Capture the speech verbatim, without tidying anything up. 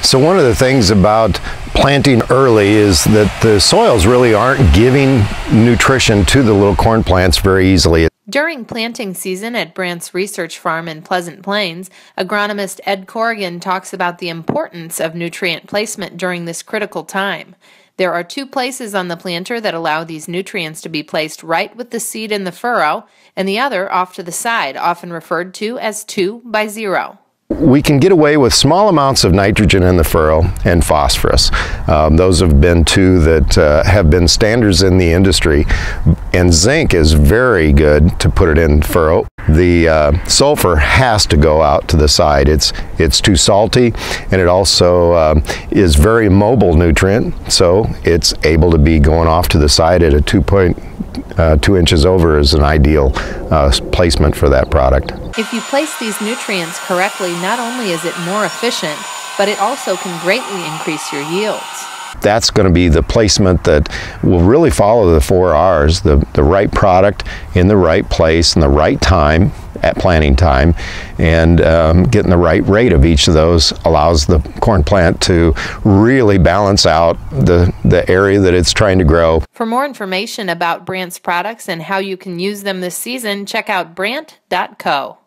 So one of the things about planting early is that the soils really aren't giving nutrition to the little corn plants very easily. During planting season at BRANDT's research farm in Pleasant Plains, agronomist Ed Corrigan talks about the importance of nutrient placement during this critical time. There are two places on the planter that allow these nutrients to be placed right with the seed in the furrow, and the other off to the side, often referred to as two by zero. We can get away with small amounts of nitrogen in the furrow and phosphorus. Um, those have been two that uh, have been standards in the industry, and zinc is very good to put it in furrow. The uh, sulfur has to go out to the side. It's it's too salty, and it also um, is very mobile nutrient, so it's able to be going off to the side at a two point uh, two inches over is an ideal uh, placement for that product. If you place these nutrients correctly, not only is it more efficient, but it also can greatly increase your yields. That's going to be the placement that will really follow the four R's, the, the right product in the right place in the right time at planting time, and um, getting the right rate of each of those allows the corn plant to really balance out the, the area that it's trying to grow. For more information about BRANDT's products and how you can use them this season, check out brand dot co.